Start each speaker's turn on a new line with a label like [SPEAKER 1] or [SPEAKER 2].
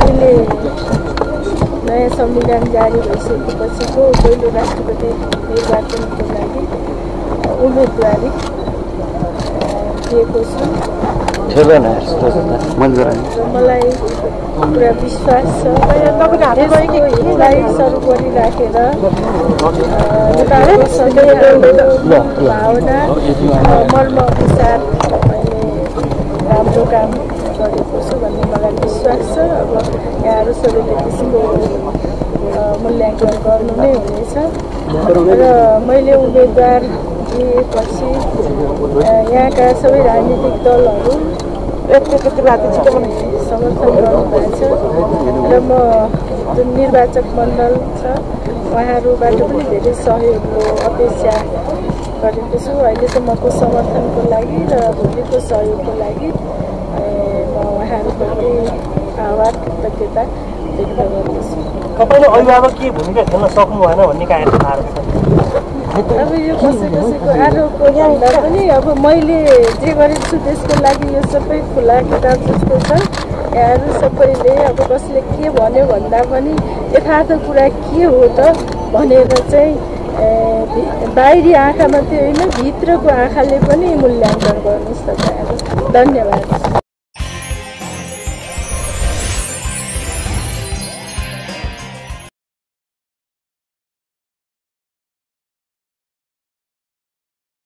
[SPEAKER 1] अहिले नयाँ संविधान जारी भइसकेपछिको पहिलो राष्ट्रपति निर्वाचनको लागि उम्मेदवारी दिएको छु। मलाई पुरा विश्वास छ हितलाई सर्वोपरि राखेर नेपालको सधैँ भावना मर्म अनुसार मैले राम्रो काम गरेको छु भन्ने मलाई विश्वास छ। अब यहाँहरू सबैले त्यसको मूल्याङ्कन गर्नु नै हुनेछ र मैले उम्मेदवार दिएपछि यहाँका सबै राजनीतिक दलहरू समर्थन गर्नुभएको छ र म जुन निर्वाचक मण्डल छ उहाँहरूबाट पनि धेरै सहयोगको अपेक्षा गरेको छु। अहिलेसम्मको समर्थनको लागि र भोलिको सहयोगको लागि म उहाँहरूप्रति आभार कृतज्ञता व्यक्त गर्दछु।
[SPEAKER 2] तपाईँले अभिभावक के भूमिका खेल्न सक्नु भएन भन्ने कारण
[SPEAKER 1] अब यो कसैको आरोप भन्दा पनि अब मैले जे गरेको छु त्यसको लागि यो सबै खुला किताब जस्तो छ। यहाँहरू सबैले अब कसले के भन्यो भन्दा पनि यथार्थ कुरा के हो त भनेर चाहिँ बाहिरी आँखा मात्रै होइन भित्रको आँखाले पनि मूल्याङ्कन गर्नुहोस्। तपाईँहरू धन्यवाद।